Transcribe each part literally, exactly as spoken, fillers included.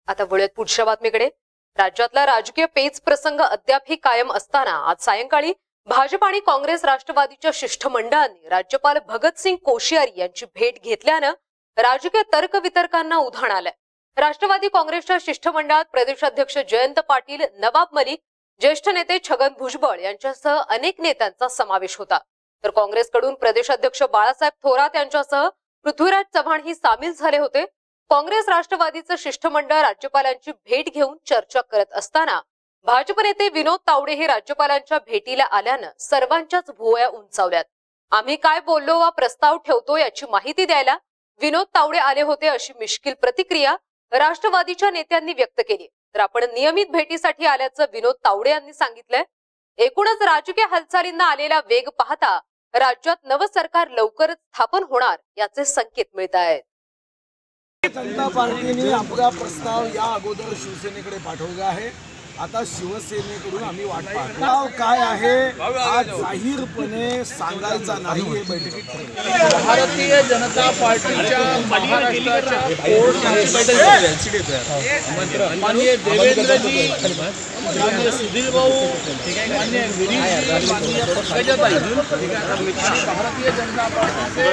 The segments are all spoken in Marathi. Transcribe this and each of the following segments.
आता वळूयात पुढच्या बातमीकडे। राज्यातला राजकीय पेच प्रसंग अद्यापही कायम असताना आज सायंकाळी भाजप आणि काँग्रेस राष्ट्रवादीच्या शिष्टमंडळांनी राज्यपाल भगतसिंग कोश्यारी यांची भेट घेतल्यानं राजकीय तर्कवितर्कांना उधाण आलंय। राष्ट्रवादी काँग्रेसच्या शिष्टमंडळात प्रदेशाध्यक्ष जयंत पाटील, नवाब मलिक, ज्येष्ठ नेते छगन भुजबळ यांच्यासह अनेक नेत्यांचा समावेश होता। तर काँग्रेसकडून प्रदेशाध्यक्ष बाळासाहेब थोरात यांच्यासह पृथ्वीराज चव्हाण ही सामील झाले होते। काँग्रेस राष्ट्रवादीचं शिष्टमंडळ राज्यपालांची भेट घेऊन चर्चा करत असताना भाजप नेते विनोद तावडे हे राज्यपालांच्या भेटीला आल्यानं सर्वांच्याच भुवया उंचावल्यात। आम्ही काय बोललो वा प्रस्ताव ठेवतो याची माहिती द्यायला विनोद तावडे आले होते, अशी मिश्किल प्रतिक्रिया राष्ट्रवादीच्या नेत्यांनी व्यक्त केली। तर आपण नियमित भेटीसाठी आल्याचं विनोद तावडे यांनी सांगितलंय। एकूणच राजकीय हालचालींना आलेला वेग पाहता राज्यात नव सरकार लवकरच स्थापन होणार याचे संकेत मिळत आहेत। जनता पार्टीने आपला प्रस्ताव या अगोदर शिवसेनेकडे पाठवला आहे। आता शिवसेनेकडून आम्ही वाट पाहतो काय आहे आज जाहीरपणे सांगायचा नाही हे बैठकीत ठरवलं। भारतीय जनता पार्टीच्या महाराष्ट्राच्या कोर्टाची बैठक झाली। माननीय देवेंद्रजी, माननीय सुधीर भाऊ, माननीय गिरीशजी, माननीय पंकजाताई, भारतीय जनता पार्टीचे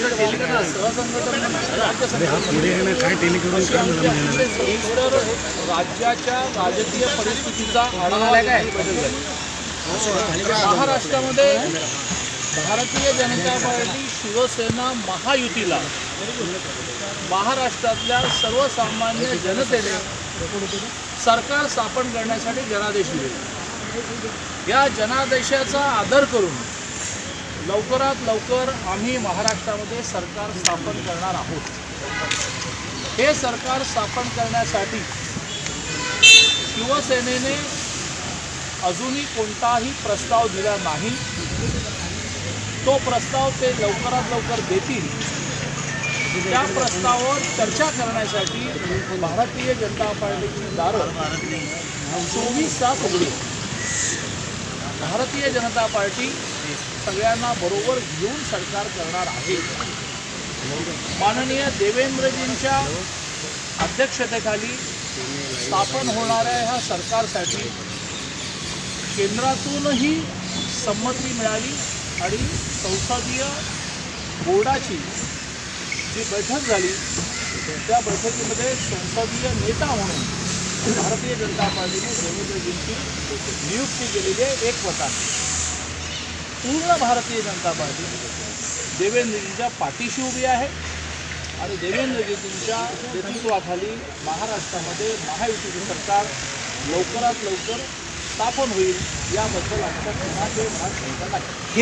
राज्याच्या राजकीय परिस्थितीचा आढावा महाराष्ट्रामध्ये भारतीय जनता पार्टी शिवसेना महायुतीला महाराष्ट्रातल्या सर्वसामान्य जनतेने सरकार स्थापन करण्यासाठी जनादेश दिले। या जनादेशाचा आदर करून लवकरात लवकर आम्ही महाराष्ट्रामध्ये सरकार स्थापन करणार आहोत। हे सरकार स्थापन करण्यासाठी शिवसेनेने अजूनही कोणताही प्रस्ताव दिला नाही। तो प्रस्ताव ते लवकरात लवकर देतील। त्या प्रस्तावावर चर्चा करण्यासाठी भारतीय जनता पार्टीची दारं चोवीस तास उघडी। भारतीय जनता पार्टी सगळ्यांना बरोबर घेऊन सरकार करणार आहे। माननीय देवेंद्रजींच्या अध्यक्षतेखाली स्थापन होणाऱ्या ह्या सरकारसाठी केंद्रातूनही संमती मिळाली आणि संसदीय बोर्डाची जी बैठक झाली त्या बैठकीमध्ये संसदीय नेता म्हणून भारतीय जनता पार्टीने देवेंद्रजींची नियुक्ती केलेली आहे। एकमताने पूर्ण भारतीय जनता पार्टी देवेंद्रजींच्या पाठीशी उभी आहे आणि देवेंद्रजींच्या नेतृत्वाखाली महाराष्ट्रामध्ये महायुतीचे सरकार लवकरात लवकर स्थापन होईल याबद्दल आमच्या मनाचे भाग